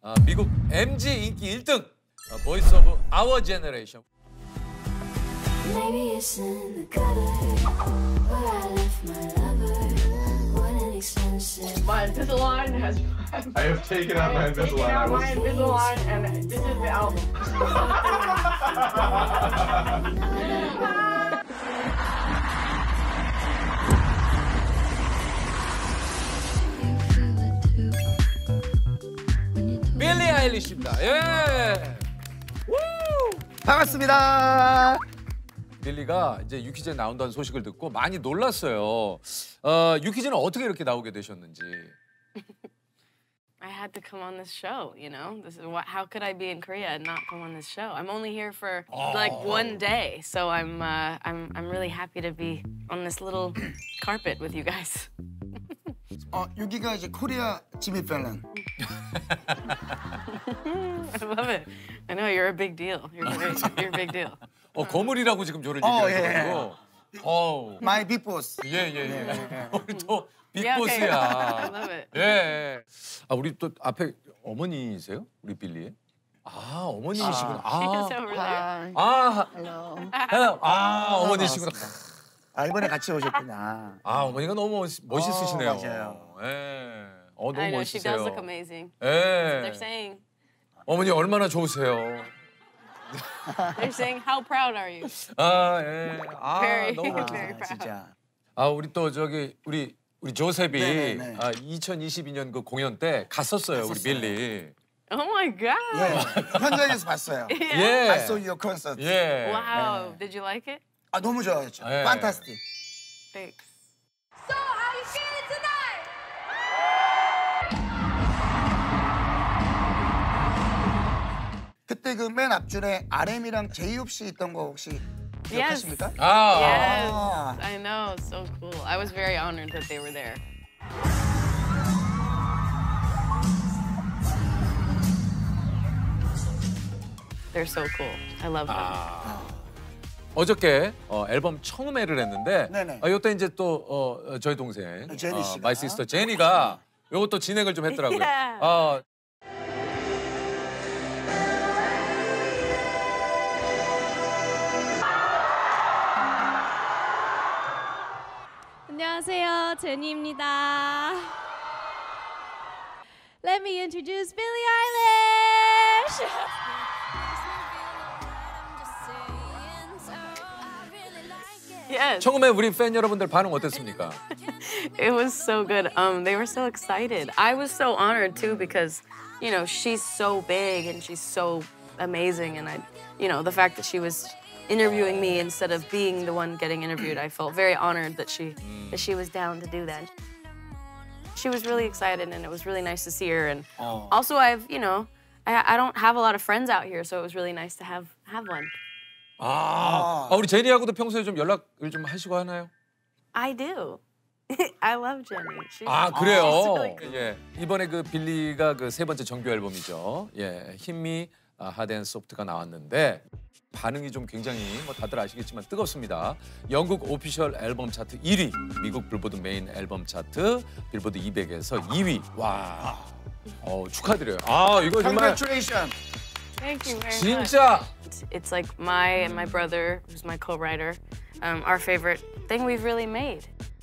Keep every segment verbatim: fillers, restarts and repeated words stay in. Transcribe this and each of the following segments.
어, 미국 엠지 인기 일 등 어, 보이스 오브 아워 제너레이션. Maybe it's in the gutter where I left my lover. What an expensive. My Invisalign has. I have taken out my Taken Invisalign. out I was- my Invisalign, and this is the album. 빌리 아일리시입니다. 예. 반갑습니다. 빌리가 이제 유퀴즈에 나온다는 소식을 듣고 많이 놀랐어요. 어, 유퀴즈는 어떻게 이렇게 나오게 되셨는지. I had to come on this show, you know? This is what, how could I be in Korea and not come on this show? I'm only here for like one day, so I'm uh, I'm I'm really happy to be on this little carpet with you guys. 어, 여기가 이제 코리아 지미 펠런. I love it. I know you're a big deal. You're very, you're a big deal. 어, 거물이라고 지금 저를 어, 얘기하고. 어. 마이 빅보스. 예, 예, 예. 우리 또 Yeah, okay. 빅보스야. I love it. 예. 아, 우리 또 앞에 어머니세요? 우리 빌리의? 아, 어머님이시구나. She's 아. over there. 아, 헬로. 헬로. 아, 어머니시구나. 아, 이번에 같이 오셨구나. 아, 어머니가 너무 멋- 멋있으시네요. 어, 맞아요. 예. 어, 너무 I know she does 멋있으세요. look amazing. 예. They're saying, 어머니 얼마나 좋으세요. they're saying, how proud are you? 아, 예. 아, Very, 너무 아, very proud. 진짜. 아, 우리 또 저기 우리 우리 조셉이 네네네. 아, 이천이십이 년 그 공연 때 갔었어요, 우리 갔었어요. 빌리. Oh my God. 예, 현장에서 봤어요. 예. I saw your concert. 예. Wow. Did you like it? 아, 너무 좋아했죠. 예. 판타스틱. Thanks. So, how you feeling tonight? 그때 그 맨 앞줄에 알엠이랑 제이홉 씨 있던 거 혹시 기억하십니까? 아. Yes. 아. I know. So cool. I was very honored that they were there. They're so cool. I love them. 어저께 어, 앨범 청음회를 했는데 네네. 어, 이때 이제 또 어, 어, 저희 동생 제니 어, 씨가. 마이 시스터 제니가 요것도 진행을 좀 했더라고요. Yeah. 어, 안녕하세요, 제니입니다. Let me introduce Billie Eilish. Yes. 청음회 우리 팬 여러분들 반응 어땠습니까? It was so good. Um, they were so excited. I was so honored too because, you know, she's so big and she's so amazing, and I, you know, the fact that she was interviewing me instead of being the one getting interviewed, I felt very honored that she that she was down to do that. She was really excited, and it was really nice to see her. And 어. also, I've, you know, I, I don't have a lot of friends out here, so it was really nice to have have one. 아, 아, 우리 제니하고도 평소에 좀 연락을 좀 하시고 하나요? I do. I love Jenny. She's, 아, she's 그래요. really good. 예. 이번에 그 빌리가 그 세 번째 정규 앨범이죠. 예. 힘미 하드 앤 소프트가 나왔는데 반응이 좀 굉장히 뭐 다들 아시겠지만 뜨겁습니다. 영국 오피셜 앨범 차트 일 위, 미국 빌보드 메인 앨범 차트 빌보드 이백에서 이 위. 와. 어, 축하드려요. 아, 이거 정말 Congratulations. Thank you very much. 진짜 It's, it's like my and my brother, who's my co-writer, um, our favorite thing we've really made.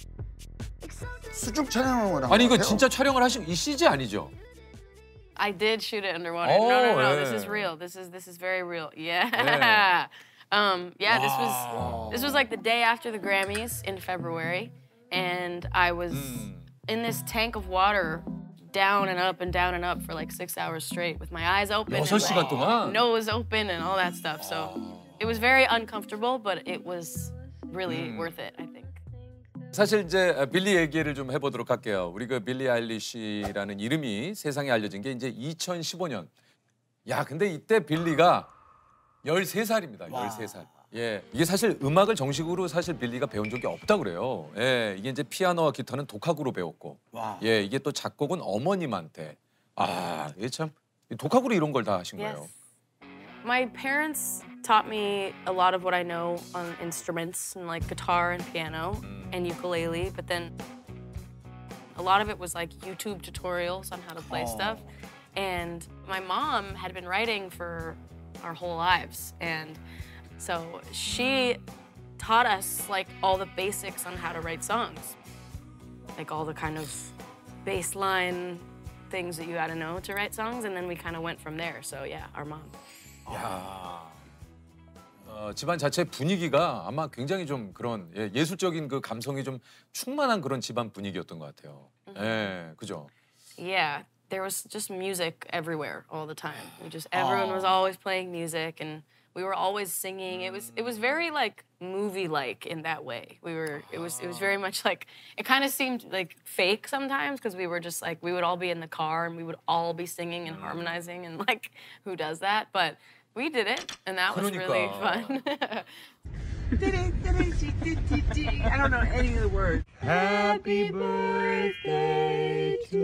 수중 촬영을 한 아니 이거 것 같아요. 진짜 촬영을 하신 이 씨지 아니죠? I did shoot it underwater. Oh, no, no, no. This yeah. is real. This is this is very real. Yeah. Yeah. um, yeah. This was this was like the day after the Grammys in February, and I was in this tank of water, down and up and down and up for like six hours straight with my eyes open, and 여섯 시간 like, 동안? nose open, and all that stuff. So it was very uncomfortable, but it was really worth it, I think. 사실 이제 빌리 얘기를 좀 해보도록 할게요. 우리 그 빌리 아일리시라는 이름이 세상에 알려진 게 이제 이천십오 년. 야, 근데 이때 빌리가 열세 살입니다. 열세 살. 예, 이게 사실 음악을 정식으로 사실 빌리가 배운 적이 없다 그래요. 예, 이게 이제 피아노와 기타는 독학으로 배웠고, 와. 예, 이게 또 작곡은 어머님한테. 아, 이게 참 독학으로 이런 걸 다 하신 거예요. Yes. My parents taught me a lot of what I know on instruments and like guitar and piano and ukulele, but then a lot of it was like YouTube tutorials on how to play stuff. And my mom had been writing for our whole lives. And so she taught us like all the basics on how to write songs. Like all the kind of baseline things that you gotta know to write songs. And then we kind of went from there. So yeah, our mom. 야, 어, 집안 자체 분위기가 아마 굉장히 좀 그런 예, 예술적인 그 감성이 좀 충만한 그런 집안 분위기였던 것 같아요. 예, 그죠? Yeah, there was just music everywhere all the time. We just everyone was always playing music, and we were always singing. It was it was very like movie-like in that way. We were it was it was very much like it kind of seemed like fake sometimes because we were just like we would all be in the car and we would all be singing and harmonizing and like who does that? But we did it, and that was really fun. I don't know any of the words. Happy birthday to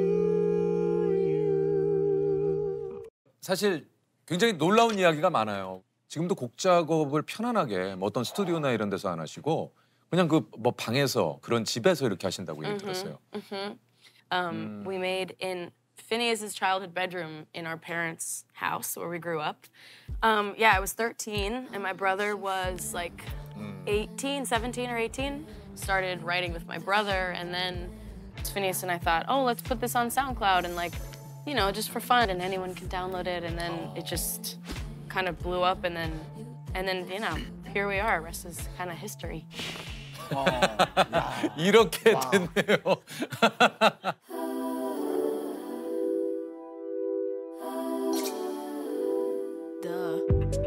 you. 사실 굉장히 놀라운 이야기가 많아요. 지금도 곡 작업을 편안하게 뭐 어떤 스튜디오나 이런 데서 안 하시고 그냥 그 뭐 방에서 그런 집에서 이렇게 하신다고 얘기 들었어요. Um, We made in Phineas's childhood bedroom in our parents' house where we grew up. Um, yeah, I was thirteen, and my brother was like eighteen, seventeen or eighteen. Started writing with my brother, and then Phineas and I thought, oh, let's put this on SoundCloud and like, you know, just for fun, and anyone can download it. And then it just kind of blew up, and then, and then you know, here we are. Rest is kind of history. 이렇게 됐네요. Duh.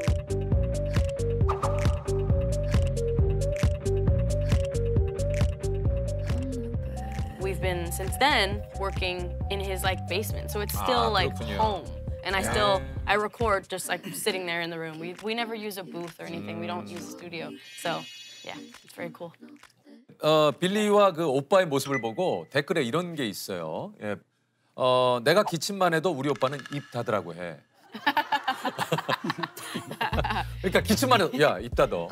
We've been since then working in his like basement, so it's still Ah, like 그렇군요. home. And I still I record just like sitting there in the room. We we never use a booth or anything. We don't use a studio. So yeah, it's very cool. 어, 빌리와 그 오빠의 모습을 보고 댓글에 이런 게 있어요. 예. 어, 내가 기침만 해도 우리 오빠는 입 닫으라고 해. 그러니까 기침만 해도 야, 입 닫어.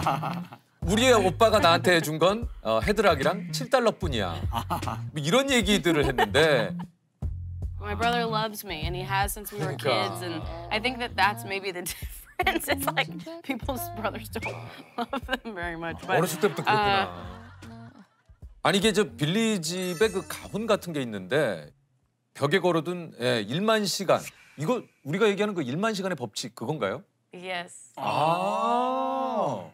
우리의 오빠가 나한테 해준 건 어, 헤드락이랑 칠 달러뿐이야. 뭐 이런 얘기들을 했는데 My brother loves me, and he has since we were kids. And I think that that's maybe the difference. It's like people's brothers don't love them very much. But 어렸을 때부터 그랬구나. 아니 이게 저 빌리 집에 그 가훈 같은 게 있는데 벽에 걸어둔 예, 일만 시간. 이거 우리가 얘기하는 그 일만 시간의 법칙 그건가요? yes. 아.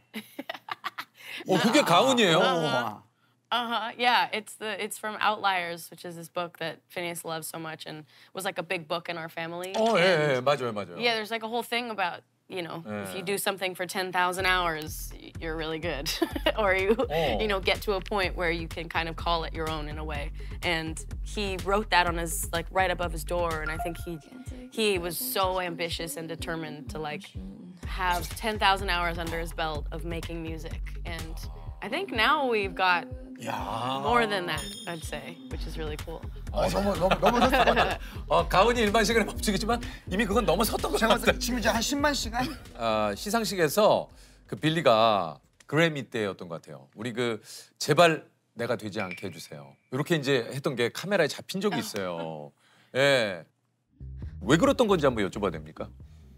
어 그게 가훈이에요. Uh-huh. Yeah, it's the it's from Outliers, which is this book that Phineas loves so much and was like a big book in our family. 어, And, 예, 예, 맞아요, 맞아요. yeah, there's like a whole thing about, you know, if you do something for ten thousand hours, y- you're really good. or you, Oh. you know, get to a point where you can kind of call it your own in a way. And he wrote that on his, like, right above his door. And I think he, he was so ambitious and determined to, like, have ten thousand hours under his belt of making music. And I think now we've got more than that, I'd say, which is really cool. 어, 너무 너무 너무 좋다. 어, 가훈이 일만 시간의 법칙이지만 이미 그건 넘어섰던 것 제가 같아요. 지금 이제 한 십만 시간? 아, 시상식에서 그 빌리가 그래미 때였던 것 같아요. 우리 그 제발 내가 되지 않게 해주세요. 이렇게 이제 했던 게 카메라에 잡힌 적이 있어요. 예. 왜 그랬던 건지 한번 여쭤봐도 됩니까?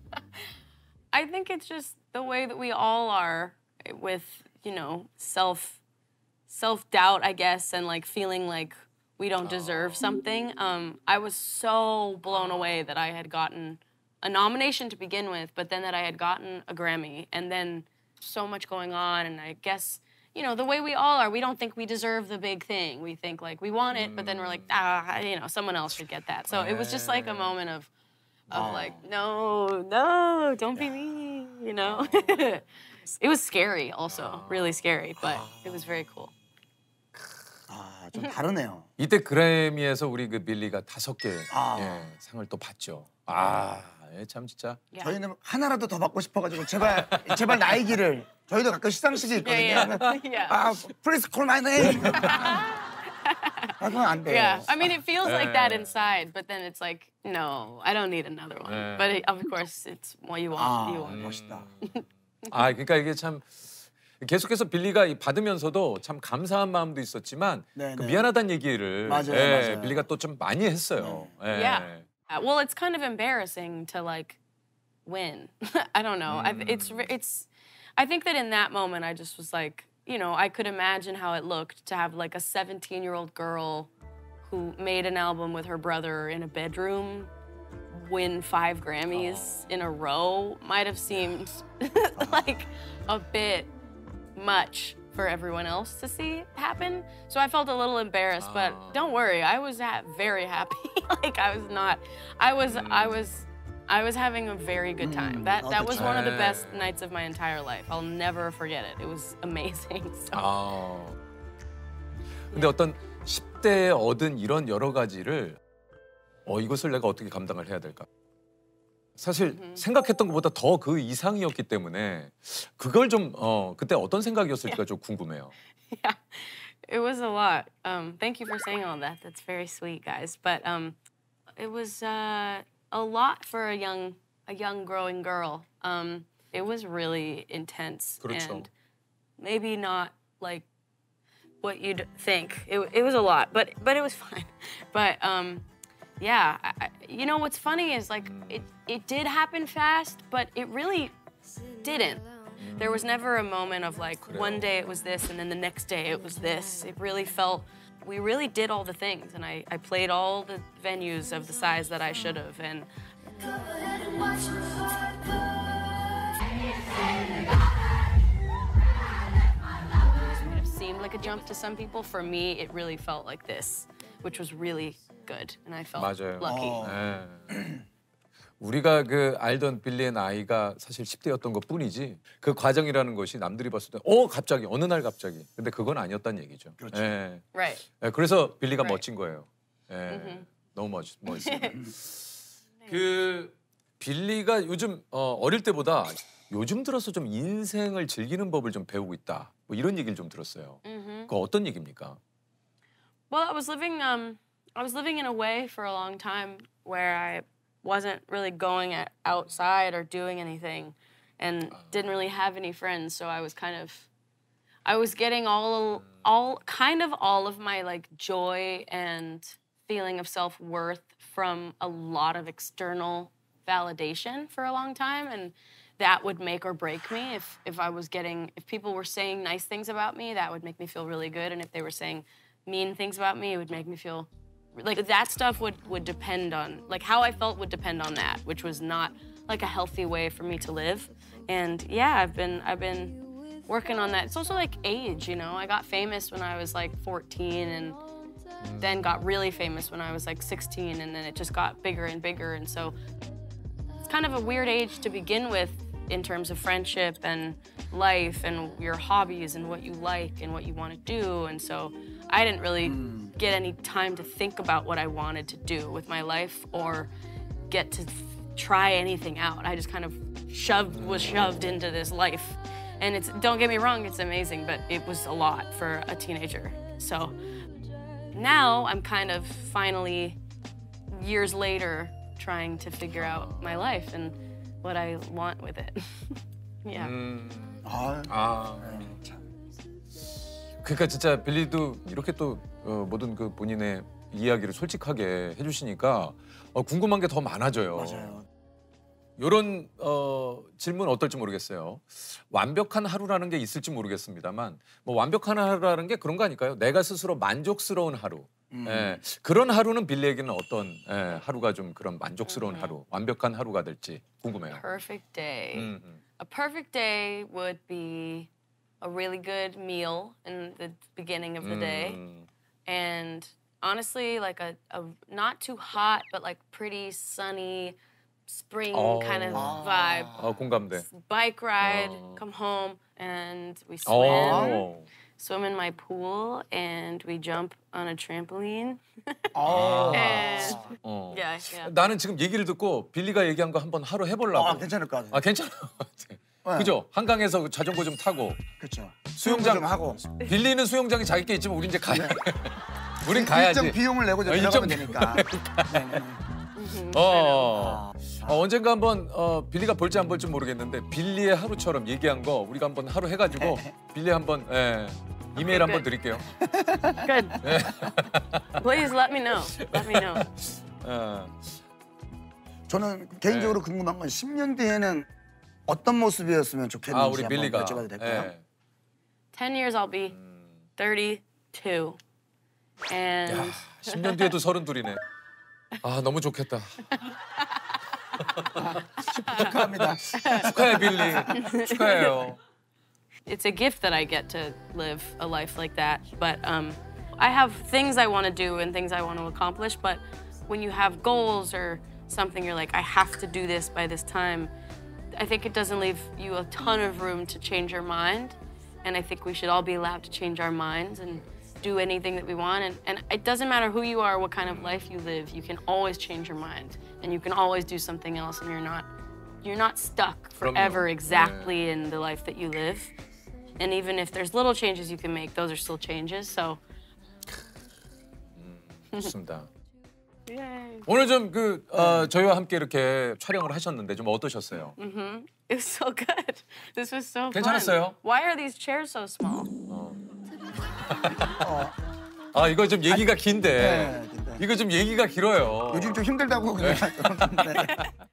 I think it's just the way that we all are with, you know, self self-doubt, I guess, and like feeling like we don't deserve something. Um, I was so blown away that I had gotten a nomination to begin with, but then that I had gotten a Grammy, and then so much going on, and I guess, you know, the way we all are, we don't think we deserve the big thing. We think like we want it, but then we're like, ah, you know, someone else should get that. So it was just like a moment of, of like, no, no, don't be me, you know? It was scary also, really scary, but it was very cool. 아, 좀 다르네요. 이때 그래미에서 우리 그 빌리가 다섯 개 아. 예, 상을 또 받죠. 아, 예, 참 진짜. Yeah. 저희는 하나라도 더 받고 싶어가지고 제발 제발 나의 길을 저희도 가끔 시상식이 있거든요. Yeah, yeah. Yeah. 아, please call my name. 아, 그건 안 돼요. Yeah, I mean, it feels like that Yeah. inside, but then it's like, no, I don't need another one. Yeah. But it, of course, it's what you want. 아, You want. 멋있다. 아, 그러니까 이게 참 계속해서 빌리가 이 받으면서도 참 감사한 마음도 있었지만 네, 그 네. 미안하다는 얘기를 맞아요, 예, 맞아요. 빌리가 또 좀 많이 했어요. 예. Yeah. Uh, Well, it's kind of embarrassing to like win. I don't know. I, it's it's. I think that in that moment, I just was like, you know, I could imagine how it looked to have like a seventeen-year-old girl who made an album with her brother in a bedroom win five Grammys in a row. Might have seemed like a bit much for everyone else to see happen. So I felt a little embarrassed, but don't worry, I was ha very happy. Like I was not, I was, I was, I was having a very good time. That that was one of the best nights of my entire life. I'll never forget it. It was amazing. So. 아. 근데 어떤 십 대에 얻은 이런 여러 가지를 어 이것을 내가 어떻게 감당을 해야 될까? 사실 생각했던 것보다 더 그 이상이었기 때문에 그걸 좀 어 그때 어떤 생각이었을지가 좀 궁금해요. Yeah, it was a lot. Um, thank you for saying all that. That's very sweet, guys. But um, it was uh, a lot for a young, a young growing girl. Um, it was really intense 그렇죠. and maybe not like what you'd think. It, it was a lot, but but it was fine. But um, yeah, I, you know what's funny is like it it did happen fast, but it really didn't. There was never a moment of like one day it was this and then the next day it was this. It really felt, we really did all the things and I, I played all the venues of the size that I should have. And it seemed like a jump to some people. For me, it really felt like this, which was really good and I felt 맞아요. lucky. 네. 우리가 그 알던 빌리의 나이가 사실 십 대였던 것뿐이지 그 과정이라는 것이 남들이 봤을 때 어 갑자기 어느 날 갑자기 근데 그건 아니었다는 얘기죠. 그렇죠. 예. Right. 예, 그래서 빌리가 Right. 멋진 거예요. 예. 너무 멋 멋있습니다. 그 빌리가 요즘 어, 어릴 때보다 요즘 들어서 좀 인생을 즐기는 법을 좀 배우고 있다. 뭐 이런 얘기를 좀 들었어요. 그 어떤 얘기입니까? Well, I was living um I was living in a way for a long time where I wasn't really going at, outside or doing anything and didn't really have any friends, so I was kind of I was getting all all kind of all of my like joy and feeling of self-worth from a lot of external validation for a long time, and that would make or break me. If if I was getting if people were saying nice things about me, that would make me feel really good, and if they were saying mean things about me, it would make me feel like that stuff would would depend on like how I felt would depend on that, which was not like a healthy way for me to live. And yeah, I've been I've been working on that. It's also like age, you know. I got famous when I was like fourteen and then got really famous when I was like sixteen, and then it just got bigger and bigger. And so it's kind of a weird age to begin with in terms of friendship and life and your hobbies and what you like and what you want to do. And so I didn't really get any time to think about what I wanted to do with my life or get to try anything out. I just kind of shoved was shoved into this life. And it's don't get me wrong, it's amazing, but it was a lot for a teenager. So now I'm kind of finally, years later, trying to figure out my life and what I want with it. Yeah. 아, 아. 그러니까 진짜 빌리도 이렇게 또 어, 모든 그 본인의 이야기를 솔직하게 해주시니까 어, 궁금한 게 더 많아져요. 맞아요. 이런 어, 질문 어떨지 모르겠어요. 완벽한 하루라는 게 있을지 모르겠습니다만 뭐 완벽한 하루라는 게 그런 거 아닐까요? 내가 스스로 만족스러운 하루. 음. 예, 그런 하루는 빌리에게는 어떤 예, 하루가 좀 그런 만족스러운 하루, 완벽한 하루가 될지 궁금해요. Perfect day. 음, 음. A perfect day would be a really good meal in the beginning of the day. 음, And honestly, like a, a not too hot, but like pretty sunny spring Oh. kind of vibe. 어, 공감돼. Bike ride, Oh. come home, and we swim. 어. Swim in my pool, and we jump on a trampoline. 아, And 어. yeah, yeah. 나는 지금 얘기를 듣고 빌리가 얘기한 거 한번 하루 해보려고. 아, 괜찮을 것 같아요. 아, 괜찮아요. 그죠? 한강에서 자전거 좀 타고 그렇죠. 수영장 좀 하고. 빌리는 수영장이 자기 게 있지만 우린 이제 가야 돼. 우린 일정 가야지. 비용을 내고 이제 어, 들어가면 일정 되니까. 네, 네. 어. 어, 언젠가 한번 어, 빌리가 볼지 안 볼지 모르겠는데 빌리의 하루처럼 얘기한 거 우리가 한번 하루 해가지고 빌리 한번 예, 이메일 한번 드릴게요. Good. Please let me know. Let me know. 어. 저는 개인적으로 궁금한 건 십 년 뒤에는 어떤 모습이었으면 좋겠는지 아 우리 한번 빌리가. 여쭤봐도 될까요? 예. ten years I'll be thirty-two. And 야, 십 년 뒤에도 서른둘이네. 아 너무 좋겠다. 축하합니다. 축하해 빌리. 축하해요. it's a gift that I get to live a life like that. But um, I have things I want to do and things I want to accomplish. But when you have goals or something, you're like, I have to do this by this time. I think it doesn't leave you a ton of room to change your mind. And I think we should all be allowed to change our minds and do anything that we want. And, and it doesn't matter who you are, what kind of life you live, you can always change your mind. And you can always do something else, and you're not, you're not stuck forever 그럼요. exactly in the life that you live. And even if there's little changes you can make, those are still changes. So, 좋습니다. yay. 오늘 좀 그 어, 저희와 함께 이렇게 촬영을 하셨는데 좀 어떠셨어요? It was so good. This was so 괜찮았어요? fun. Why are these chairs so small? 아 이거 좀 얘기가 긴데 네, 근데 이거 좀 얘기가 길어요. 요즘 좀 힘들다고 그냥. 네.